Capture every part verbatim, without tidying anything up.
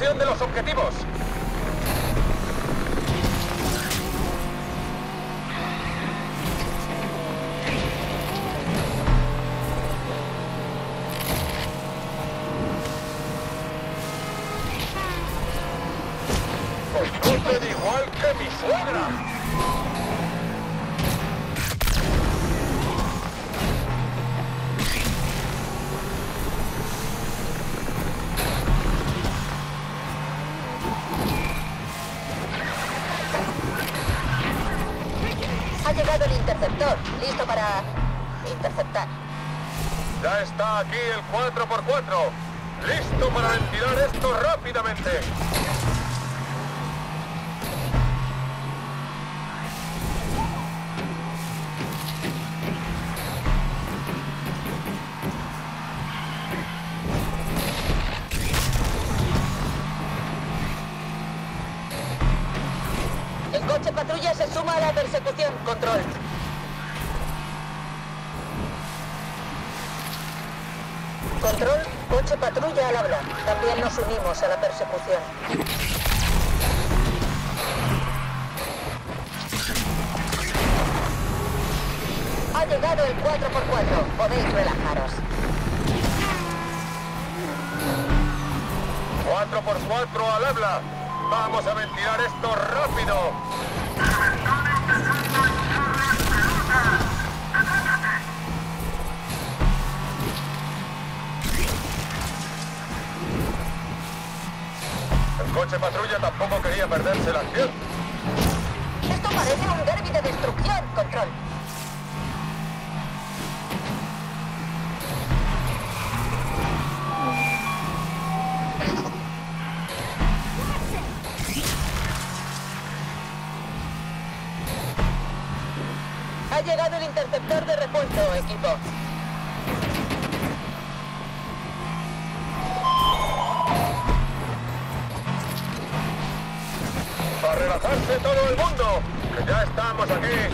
persecución de los objetivos. Conducen igual que mi suegra. Ha llegado el interceptor, listo para interceptar. Ya está aquí el cuatro por cuatro, listo para ventilar esto rápidamente. El coche patrulla se suma a la persecución. Control. Control, coche patrulla al habla. También nos unimos a la persecución. Ha llegado el cuatro por cuatro. Podéis relajaros. cuatro por cuatro al habla. Vamos a ventilar esto rápido. El coche patrulla tampoco quería perderse la acción. Esto parece un derbi de destrucción. Control. Ha llegado el interceptor de repuesto, equipo. ¡A relajarse todo el mundo! ¡Que ya estamos aquí!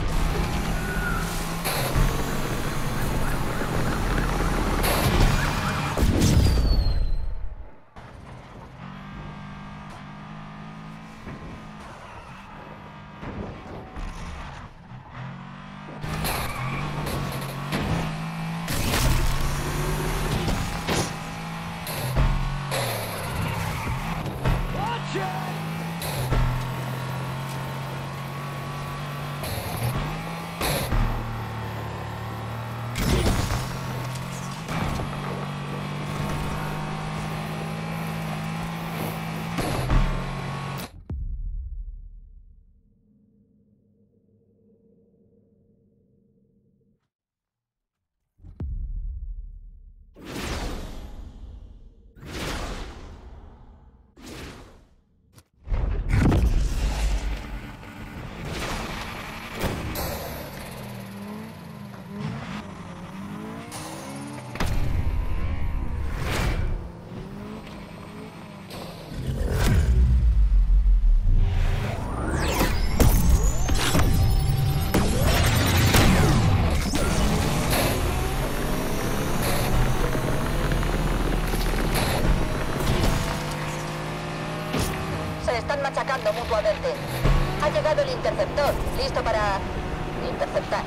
Están machacando mutuamente. Ha llegado el interceptor, listo para interceptar.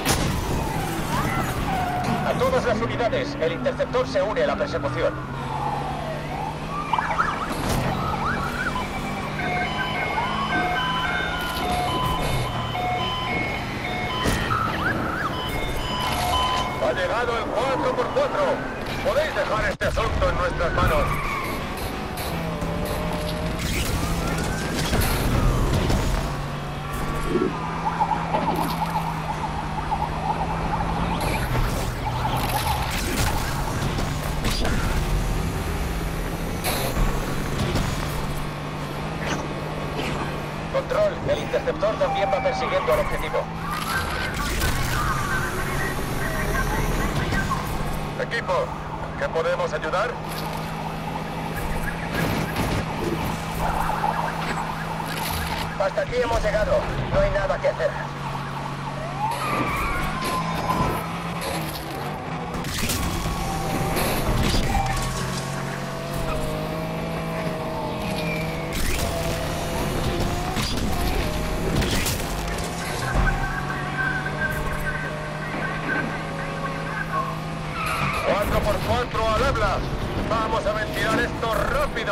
A todas las unidades, el interceptor se une a la persecución. Ha llegado el cuatro por cuatro. Podéis dejar este asunto en nuestras manos. Control, el interceptor también va persiguiendo al objetivo. Equipo, ¿qué podemos ayudar? Hasta aquí hemos llegado. No hay nada que hacer. cuatro por cuatro al habla. Vamos a ventilar esto rápido.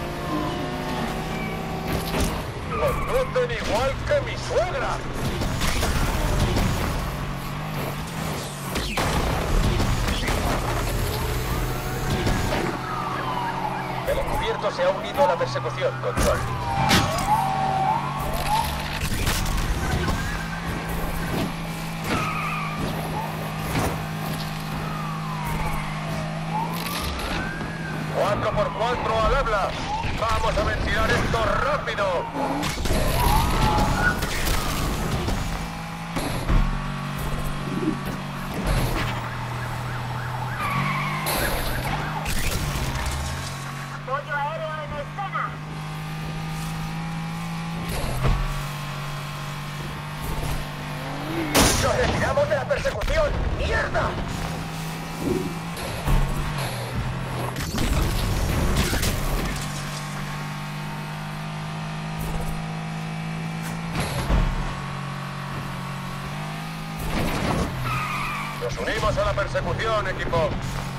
Conducen igual que mi suegra. El encubierto se ha unido a la persecución, control. cuatro por cuatro al habla. Vamos a ventilar esto rápido. Apoyo aéreo en escena. ¡Nos retiramos de la persecución! ¡Mierda! Nos unimos a la persecución, equipo.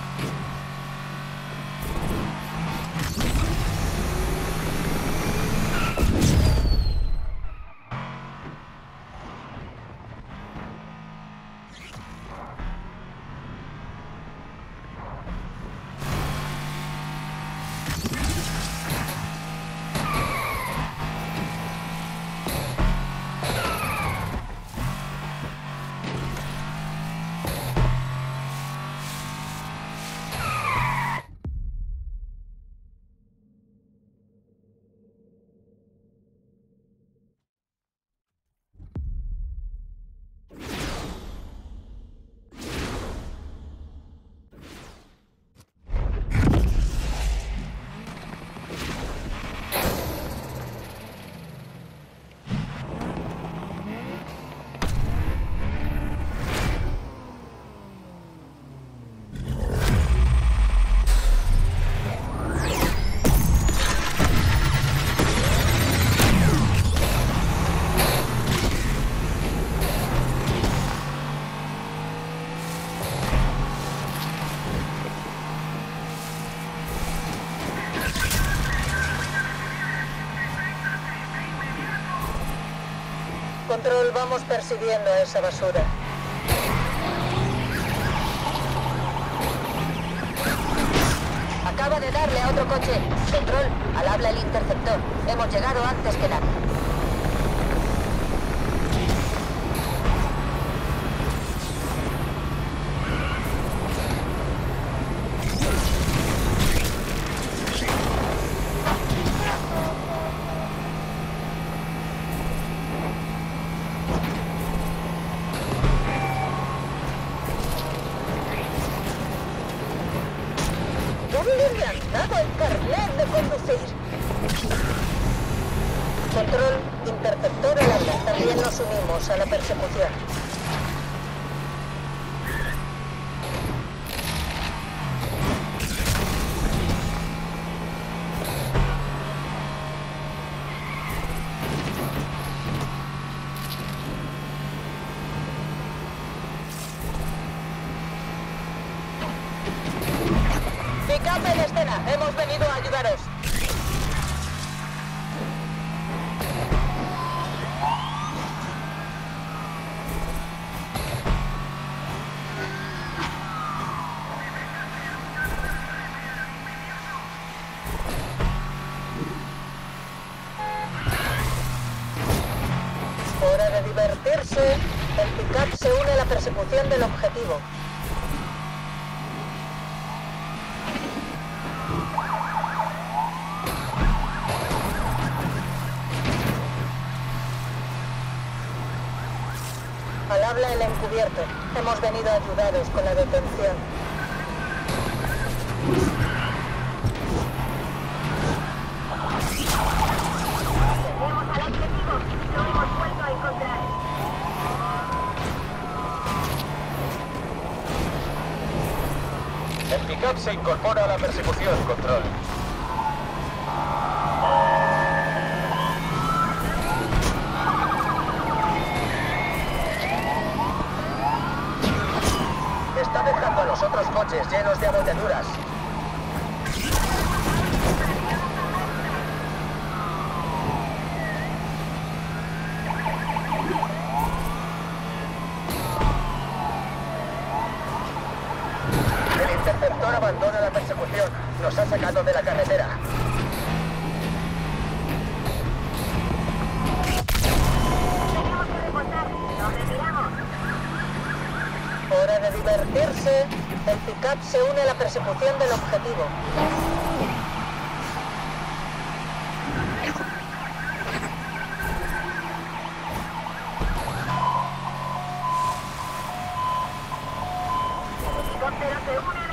Control, vamos persiguiendo a esa basura. Acaba de darle a otro coche. Control, al habla el interceptor. Hemos llegado antes que nada. ¿Dónde me han dado el carnet de conducir? Control, interceptor al habla. También nos unimos a la persecución. Pick-up en escena. Hemos venido a ayudaros. Hora de divertirse. El pick-up se une a la persecución del objetivo. Al habla el encubierto. Hemos venido a ayudaros con la detención. Tenemos al objetivo. Lo hemos vuelto a encontrar. El pick-up se incorpora a la persecución, control. Está dejando a los otros los coches llenos de abolladuras. El interceptor abandona la persecución. Nos ha sacado de la carretera. Tenemos que reportar. Nos retiramos. Hora de divertirse. El pick-up se une a la persecución del objetivo. El helicóptero se une.